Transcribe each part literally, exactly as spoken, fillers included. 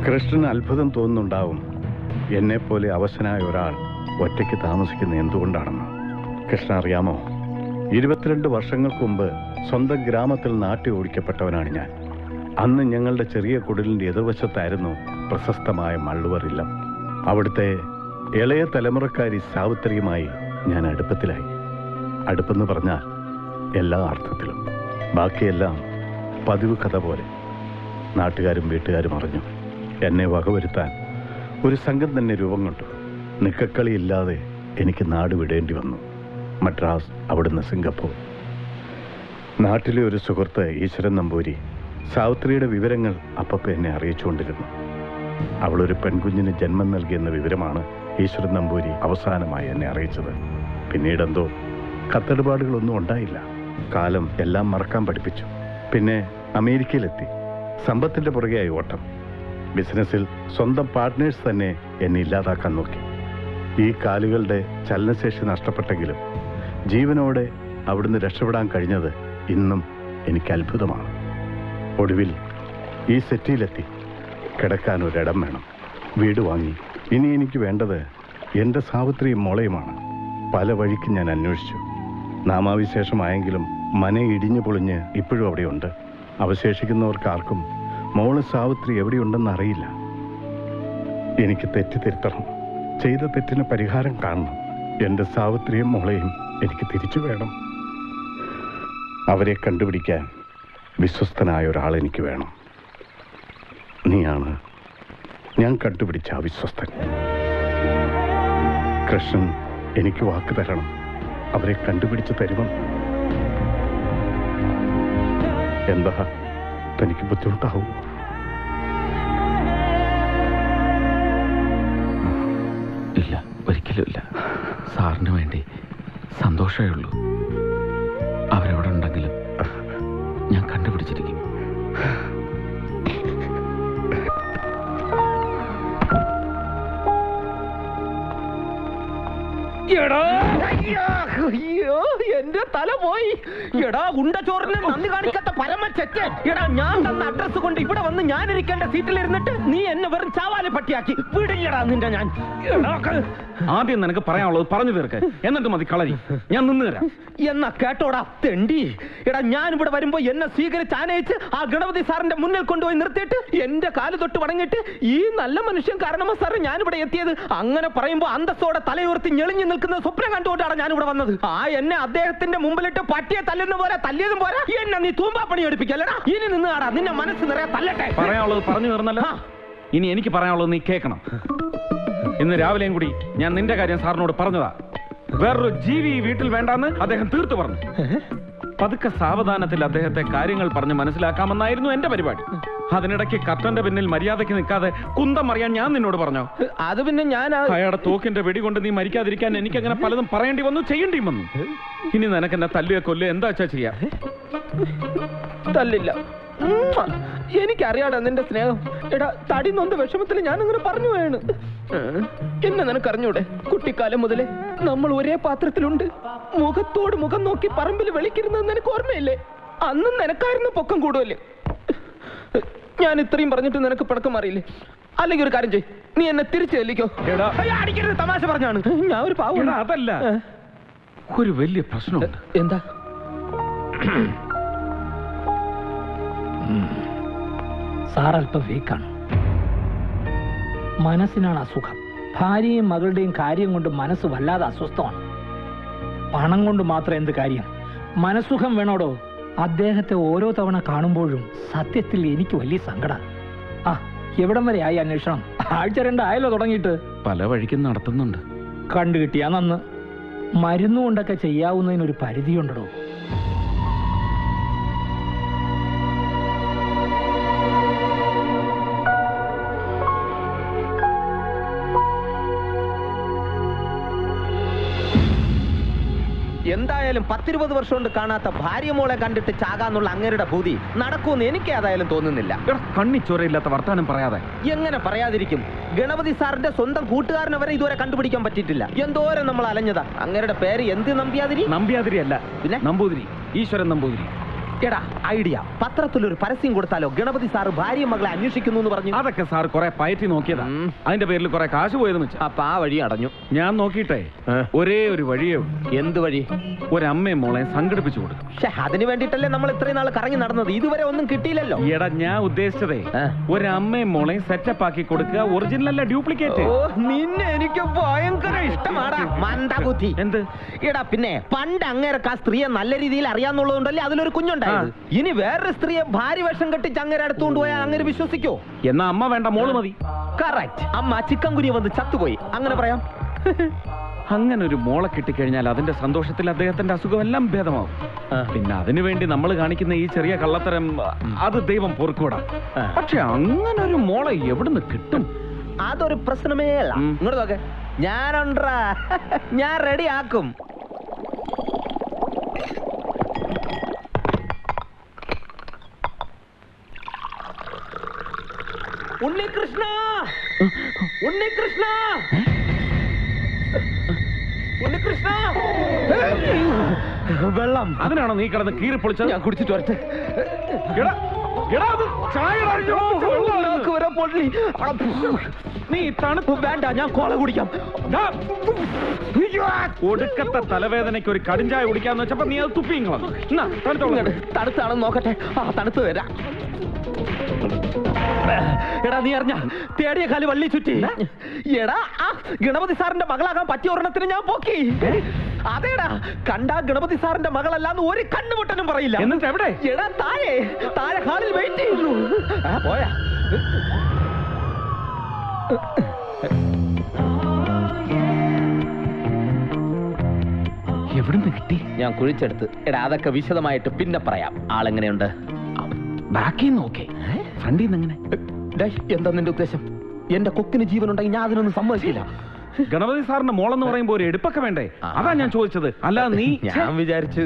കൃഷ്ണന് അത്ഭുതം തോന്നുന്നുണ്ടാവും എന്നെപ്പോലെ അവശനായ ഒരാൾ ഒറ്റയ്ക്ക് താമസിക്കുന്ന എന്തുകൊണ്ടാണെന്ന്. കൃഷ്ണ അറിയാമോ, ഇരുപത്തിരണ്ട് വർഷങ്ങൾക്ക് മുമ്പ് സ്വന്തം ഗ്രാമത്തിൽ നാട്ടി ഓടിക്കപ്പെട്ടവനാണ് ഞാൻ. അന്ന് ഞങ്ങളുടെ ചെറിയ കുടിലിൻ്റെ എതിർവശത്തായിരുന്നു പ്രശസ്തമായ മള്ളുവർ ഇല്ലം. അവിടുത്തെ ഇളയ തലമുറക്കാരി സാവിത്രിയുമായി ഞാൻ അടുപ്പത്തിലായി. അടുപ്പെന്ന് പറഞ്ഞാൽ എല്ലാ അർത്ഥത്തിലും. ബാക്കിയെല്ലാം പതിവ് കഥ പോലെ. നാട്ടുകാരും വീട്ടുകാരും അറിഞ്ഞു. എന്നെ വകവരുത്താൻ ഒരു സംഘം തന്നെ രൂപം കൊണ്ടു. നിക്കക്കളിയില്ലാതെ എനിക്ക് നാട് വിടേണ്ടി വന്നു. മദ്രാസ്, അവിടുന്ന് സിംഗപ്പൂർ. നാട്ടിലെ ഒരു സുഹൃത്ത് ഈശ്വരൻ നമ്പൂരി സാവിത്രിയുടെ വിവരങ്ങൾ അപ്പപ്പ എന്നെ അറിയിച്ചുകൊണ്ടിരുന്നു. അവളൊരു പെൺകുഞ്ഞിന് ജന്മം നൽകിയെന്ന വിവരമാണ് ഈശ്വരൻ നമ്പൂരി അവസാനമായി എന്നെ അറിയിച്ചത്. പിന്നീടെന്തോ കത്തെടുപാടുകളൊന്നും ഉണ്ടായില്ല. കാലം എല്ലാം മറക്കാൻ പഠിപ്പിച്ചു. പിന്നെ അമേരിക്കയിലെത്തി. സമ്പത്തിൻ്റെ പുറകെയായി ഓട്ടം. ബിസിനസ്സിൽ സ്വന്തം പാർട്ട്നേഴ്സ് തന്നെ എന്നെ ഇല്ലാതാക്കാൻ നോക്കി. ഈ കാലുകളുടെ ചലനശേഷി നഷ്ടപ്പെട്ടെങ്കിലും ജീവനോടെ അവിടുന്ന് രക്ഷപ്പെടാൻ കഴിഞ്ഞത് ഇന്നും എനിക്ക് അത്ഭുതമാണ്. ഒടുവിൽ ഈ സെറ്റിയിലെത്തി. കിടക്കാൻ ഒരിടം വേണം. വീട് വാങ്ങി. ഇനി എനിക്ക് വേണ്ടത് എൻ്റെ സാവിത്രിയും മോളയുമാണ്. പല വഴിക്ക് ഞാൻ അന്വേഷിച്ചു. നാമാവിശേഷമായെങ്കിലും മന ഇടിഞ്ഞു പൊളിഞ്ഞ് ഇപ്പോഴും അവിടെയുണ്ട്. അവശേഷിക്കുന്നവർക്കാർക്കും മോള് സാവിത്രി എവിടെയുണ്ടെന്ന് അറിയില്ല. എനിക്ക് തെറ്റ് തിരുത്തണം. ചെയ്ത തെറ്റിന് പരിഹാരം കാണണം. എൻ്റെ സാവിത്രിയും മോളെയും എനിക്ക് തിരിച്ചു വേണം. അവരെ കണ്ടുപിടിക്കാൻ വിശ്വസ്തനായ ഒരാൾ എനിക്ക് വേണം. നീയാണ് ഞാൻ കണ്ടുപിടിച്ച ആ വിശ്വസ്തൻ. കൃഷ്ണൻ എനിക്ക് വാക്ക് തരണം. അവരെ കണ്ടുപിടിച്ച് തരുമെന്ന്. എന്താ തനിക്ക് ബുദ്ധിമുട്ടാവും? ഇല്ല, ഒരിക്കലും ഇല്ല. സാറിന് വേണ്ടി സന്തോഷമേ ഉള്ളൂ. അവരെവിടെ ഉണ്ടെങ്കിലും ഞാൻ കണ്ടുപിടിച്ചിരിക്കും. അയ്യോ, എന്റെ തല പോയി. എടാ ഉണ്ടച്ചോറിന് നന്ദി കാണിക്കാത്ത പരമ ചെറ്റൻ. എടാ ഞാൻ തന്ന അഡ്രസ് കൊണ്ട് ഇവിടെ വന്ന് ഞാൻ ഇരിക്കേണ്ട സീറ്റിലിരുന്നിട്ട് നീ എന്നെ വെറും ചാവാലെ പട്ടിയാക്കി. വിടില്ലടാ നിന്റെ ഞാൻ. ആദ്യം നിനക്ക് പറയാനുള്ളത് പറഞ്ഞു തീർക്ക്, എന്നിട്ട് മതി കളരി. ഞാൻ നിന്ന് തരാം. എന്നാ കേട്ടോടാ തെണ്ടി. എടാ ഞാൻ ഇവിടെ വരുമ്പോ എന്നെ സ്വീകരിച്ച് ആനയിച്ച് ആ ഗണപതി സാറിന്റെ മുന്നിൽ കൊണ്ടുപോയി നിർത്തിയിട്ട് എന്റെ കാല് തൊട്ട് വണങ്ങിട്ട് ഈ നല്ല മനുഷ്യൻ കാരണമാ സാറ് ഞാൻ ഇവിടെ എത്തിയത്. അങ്ങനെ പറയുമ്പോ അന്തസ്സോടെ തലയുയർത്തി ഞെളിഞ്ഞു നിൽക്കുന്ന സ്വപ്നം കണ്ടുകൊണ്ടാണ് ഞാൻ ഇവിടെ വന്നത്. ആ എന്നെ അദ്ദേഹത്തിന്റെ മുമ്പിലിട്ട് പട്ടിയെ തല്ലുന്ന പോലെ തല്ലിയതും പോലെ എന്നെ നീ തൂമ്പാപ്പണി എടുപ്പിക്കല്ലടാ. ഇനി നിന്ന് ആടാ, നിന്നെ മനസ്സ് നിറയെ തല്ലട്ടെ. പറയാനുള്ളത് പറഞ്ഞു തീർന്നല്ലോ. ഇനി എനിക്ക് പറയാനുള്ളത് നീ കേൾക്കണം. ഇന്ന് രാവിലെയും കൂടി ഞാൻ നിന്റെ കാര്യം സാറിനോട് പറഞ്ഞതാ. വേറൊരു ജീവി ഈ വീട്ടിൽ വേണ്ടാന്ന് അദ്ദേഹം തീർത്തു പറഞ്ഞു. പതുക്കെ സാവധാനത്തിൽ അദ്ദേഹത്തെ കാര്യങ്ങൾ പറഞ്ഞ് മനസ്സിലാക്കാമെന്നായിരുന്നു എന്റെ പരിപാടി. അതിനിടയ്ക്ക് കർട്ടന്റെ പിന്നിൽ മര്യാദയ്ക്ക് നിൽക്കാതെ കുന്തം അറിയാൻ ഞാൻ നിന്നോട് പറഞ്ഞോ? അത് പിന്നെ ഞാൻ അയാളുടെ തോക്കിന്റെ വെടി കൊണ്ട് നീ മരിക്കാതിരിക്കാൻ എനിക്ക് അങ്ങനെ പലതും പറയേണ്ടി വന്നു, ചെയ്യേണ്ടിയും വന്നു. ഇനി നിനക്ക് എന്നെ തല്ലുക കൊല്ലുക എന്താ വെച്ചാ ചെയ്യാം. തല്ലില്ല. എനിക്കറിയാടാ നിന്റെ സ്നേഹം. എടാ തടി നൊന്ത് വിഷമത്തിൽ ഞാൻ അങ്ങനെ പറഞ്ഞു പോയാണ്. എന്നെ നിനക്കറിഞ്ഞൂടെ? കുട്ടിക്കാലം മുതലേ നമ്മൾ ഒരേ പാത്രത്തിലുണ്ട്. മുഖത്തോട് മുഖം നോക്കി പറമ്പിൽ വിളിക്കുന്നത് നിനക്ക് ഓർമ്മയില്ലേ? അന്നും നിനക്കായിരുന്നു പൊക്കം കൂടുതല്. ഞാൻ ഇത്രയും പറഞ്ഞിട്ട് നിനക്ക് പിണക്കം അറിയില്ലേ? അല്ലെങ്കിൽ ഒരു കാര്യം ചെയ്, നീ എന്നെ തിരിച്ചു ചെല്ലിക്കോ. അടിക്കരുത്, തമാശ പറഞ്ഞാണ്. ഞാൻ ഒരു പാവം. അതല്ല, ഒരു വലിയ പ്രശ്നമുണ്ട്. എന്താ? സാർ അല്പം വീക്കാണ്. മനസ്സിനാണ് അസുഖം. ഭാര്യയും മകളുടെയും കാര്യം കൊണ്ട് മനസ്സ് വല്ലാതെ അസ്വസ്ഥമാണ്. പണം കൊണ്ട് മാത്രം എന്ത് കാര്യം? മനസ്സുഖം വേണോടോ. അദ്ദേഹത്തെ ഓരോ തവണ കാണുമ്പോഴും സത്യത്തിൽ എനിക്ക് വലിയ സങ്കടം. ആ എവിടം വരെ ആയി അന്വേഷണം? ആഴ്ച രണ്ടായാലോ തുടങ്ങിയിട്ട്? പല വഴിക്കും നടത്തുന്നുണ്ട്. കണ്ടു കിട്ടിയാ നന്ന്. മരുന്നുകൊണ്ടൊക്കെ ചെയ്യാവുന്നതിനൊരു പരിധിയുണ്ടോ? എന്തായാലും പത്തിരുപത് വർഷം കൊണ്ട് കാണാത്ത ഭാര്യ മോളെ കണ്ടിട്ട് ചാകാന്നുള്ള അങ്ങേരുടെ ഭൂതി നടക്കുമെന്ന് എനിക്ക് ഏതായാലും തോന്നുന്നില്ല. കണ്ണിച്ചോരയില്ലാത്ത വർത്താനം പറയാതെ. എങ്ങനെ പറയാതിരിക്കും? ഗണപതി സാറിന്റെ സ്വന്തം കൂട്ടുകാരനെ വരെ ഇതുവരെ കണ്ടുപിടിക്കാൻ പറ്റിയിട്ടില്ല. എന്തോരം നമ്മൾ അലഞ്ഞതാ. അങ്ങേരുടെ പേര് എന്ത്? നമ്പ്യാതിരി? നമ്പ്യാതിരി അല്ല, പിന്നെ നമ്പൂതിരി. ഈശ്വരൻ നമ്പൂതിരി. എടാ ഐഡിയ, പത്രത്തിലൊരു പരസ്യം കൊടുത്താലോ? ഗണപതി സാറ് ഭാര്യ മകളെ അന്വേഷിക്കുന്നു എന്ന് പറഞ്ഞു. അതൊക്കെ സാർ കുറെ പയറ്റി നോക്കിയതാ, അതിന്റെ പേരിൽ കുറെ കാശ് പോയെന്ന് വെച്ചാ. അപ്പൊ ആ വഴി അടഞ്ഞു. ഞാൻ നോക്കിയിട്ടേ ഒരേ ഒരു വഴിയേ ഉള്ളൂ. എന്ത് വഴി? ഒരമ്മയും മോളെ സംഘടിപ്പിച്ചു കൊടുക്കും. പക്ഷെ അതിന് വേണ്ടിട്ടല്ലേ നമ്മൾ ഇത്രയും നാൾ കറങ്ങി നടന്നത്, ഇതുവരെ ഒന്നും കിട്ടിയില്ലല്ലോ. എടാ ഞാൻ ഉദ്ദേശിച്ചതേ ഒരമ്മയും മോളെയും സെറ്റപ്പ് ആക്കി കൊടുക്കുക, ഒറിജിനൽ അല്ല ഡ്യൂപ്ലിക്കേറ്റ്. നിന്നെ എനിക്ക് ഭയങ്കര ഇഷ്ടമാടാ മന്ദബുദ്ധി. എന്ത്? എടാ പിന്നെ പണ്ട് അങ്ങേരക്ക് ആ സ്ത്രീയെ നല്ല രീതിയിൽ അറിയാന്നുള്ളതുകൊണ്ടല്ലേ അതിലൊരു കുഞ്ഞുണ്ടായത്. ഇനി വേറൊരു സ്ത്രീയെ ഭാര്യ വേഷം കെട്ടിച്ച് അങ്ങേരെ അടുത്തുകൊണ്ട് പോയാൽ അങ്ങനെ വിശ്വസിക്കോ? എന്നാ അമ്മ വേണ്ട, മോള് മതി. കറക്റ്റ്. അമ്മ ചിക്കൻ കുനിയ വന്ന് ചത്തുപോയി, അങ്ങനെ പറയാം. അങ്ങനെ ഒരു മോളെ കിട്ടിക്കഴിഞ്ഞാൽ അതിന്റെ സന്തോഷത്തിൽ അദ്ദേഹത്തിന്റെ അസുഖം എല്ലാം ഭേദമാവും. പിന്നെ അതിനുവേണ്ടി നമ്മൾ കാണിക്കുന്ന ഈ ചെറിയ കള്ളത്തരം അത് ദൈവം പൊറുക്കൂടാ. പക്ഷെ അങ്ങനെ ഒരു മോളെ എവിടുന്ന് കിട്ടും? അതൊരു പ്രശ്നമേ അല്ല. ഇങ്ങോട്ട് നോക്ക്, ഞാനുണ്ടാ, ഞാൻ റെഡി ആക്കും. ഉണ്ണികൃഷ്ണ, ഉണ്ണികൃഷ്ണ, ഉണ്ണികൃഷ്ണ. വെള്ളം. അതിനാണോ നീ കിടന്ന് കീറി പൊളിച്ചത്? ഞാൻ കുടിച്ചിട്ട് വരട്ടെ. നീ തണുപ്പ് വേണ്ട, ഞാൻ കോള കുടിക്കാം. ഒടുക്കത്തെ തലവേദനയ്ക്ക് ഒരു കടിഞ്ചായ കുടിക്കാന്ന് വെച്ചപ്പോ നീ അത് തുപ്പിങ്ങളോ? തണുത്താണെന്ന് നോക്കട്ടെ. ആ തണുത്ത് വരാം. എടാ നീ അറിഞ്ഞ തേടിയ കാല് വള്ളി ചുറ്റി. എടാ ആ ഗണപതി സാറിന്റെ മകളാകാൻ പറ്റിയ ഒരെണ്ണത്തിന് ഞാൻ പോക്കി. അതേടാ, കണ്ടാ ഗണപതി സാറിന്റെ മകളല്ലാന്ന് ഒരു കണ്ണുപൊട്ടനും പറയില്ല. എന്നിട്ട് എവിടെ? എടാ താഴെ താഴെ ഹാളിൽ വെയിറ്റ് ചെയ്യുന്നു. ആ പോയാ. എവിടുന്ന് കിട്ടി? ഞാൻ കുഴിച്ചെടുത്ത്. എടാ അതൊക്കെ വിശദമായിട്ട് പിന്നെ പറയാം. ആളെങ്ങനെയുണ്ട്? ബാക്കി നോക്കേ, ഫ്രണ്ടിൽ നിന്ന് എങ്ങനെ? എന്താ നിന്റെ ഉദ്ദേശം? എന്റെ കൊക്കിന് ജീവനുണ്ടെങ്കിൽ ഞാൻ അതിനൊന്നും സമ്മതിക്കില്ല. ഗണപതി സാറിന്റെ മോളെന്ന് പറയുമ്പോ ഒരു എടുപ്പൊക്കെ വേണ്ടേ? അതാ ഞാൻ ചോദിച്ചത്. അല്ലാതെ നീ. ഞാൻ വിചാരിച്ചു.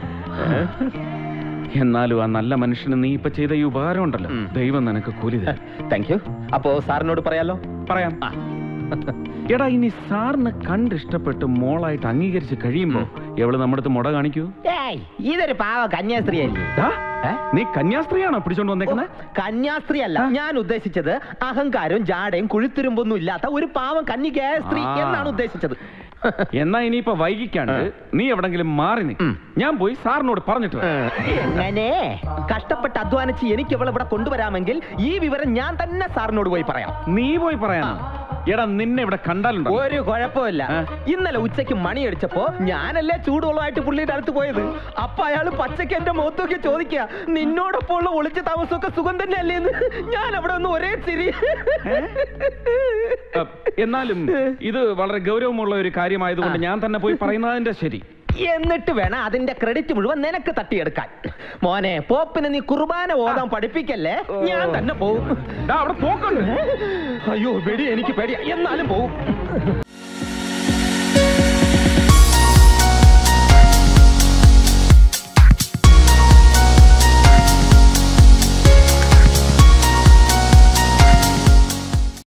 എന്നാലും ആ നല്ല മനുഷ്യന് നീ ഇപ്പൊ ചെയ്ത ഈ ഉപകാരം ഉണ്ടല്ലോ, ദൈവം നിനക്ക് കൂലി തരും. Thank you. അപ്പോ സാറിനോട് പറയാലോ? പറയാം. എടാ ഇനി സാറിന് കണ്ടിഷ്ടപ്പെട്ട് മോളായിട്ട് അംഗീകരിച്ച് കഴിയുമ്പോ എവള് നമ്മുടെ അടുത്ത് മുട കാണിക്കൂ? ഇതൊരു പാവ കന്യാസ്ത്രീ അല്ലേ? നീ കന്യാസ്ത്രീയാണോ പിടിച്ചോണ്ട് വന്നേക്കുന്നത്? കന്യാസ്ത്രീ അല്ല ഞാൻ ഉദ്ദേശിച്ചത്. അഹങ്കാരവും ജാടയും കുഴിത്തുരുമ്പൊന്നും ഇല്ലാത്ത ഒരു പാവം കന്യകയായ സ്ത്രീ എന്നാണ് ഉദ്ദേശിച്ചത്. എന്നാ ഇനിയിപ്പോ വൈകിക്കാണ്ട് നീ എവിടെങ്കിലും മാറി നീ, ഞാൻ പോയി സാറിനോട് പറഞ്ഞിട്ട്. എങ്ങനെ കഷ്ടപ്പെട്ട് അധ്വാനിച്ച് എനിക്ക് ഇവളെ ഇവിടെ കൊണ്ടുവരാമെങ്കിൽ ഈ വിവരം ഞാൻ തന്നെ സാറിനോട് പോയി പറയാം. നീ പോയി പറയാനോ? എടാ നിന്നെ ഇവിടെ കണ്ടാലുണ്ടോ? ഒരു കുഴപ്പമില്ല. ഇന്നലെ ഉച്ചയ്ക്ക് മണിയടിച്ചപ്പോ ഞാനല്ലേ ചൂടുവെള്ളമായിട്ട് പുള്ളിയുടെ അടുത്ത് പോയത്. അപ്പൊ അയാള് പച്ചയ്ക്ക് എന്റെ മുഖത്തൊക്കെ ചോദിക്കുക, നിന്നോടൊപ്പം ഉള്ള ഒളിച്ച താമസമൊക്കെ സുഖം തന്നെ അല്ലേന്ന്. ഞാൻ അവിടെ ഒന്ന് ഒരേ ചിരി. എന്നാലും ഇത് വളരെ ഗൗരവമുള്ള ഒരു കാര്യമായതുകൊണ്ട് ഞാൻ തന്നെ പോയി പറയുന്നതിന്റെ ശരി. എന്നിട്ട് വേണം അതിന്റെ ക്രെഡിറ്റ് മുഴുവൻ നിനക്ക് തട്ടിയെടുക്കാൻ. മോനെ, പോപ്പിനെ നീ കുർബാന ഓതാൻ പഠിപ്പിക്കല്ലേ. ഞാൻ തന്നെ പോവും. അവിടെ പോക്കുണ്ട്. അയ്യോ വെടി, എനിക്ക് പേടിയാ. എന്നാലും പോവും.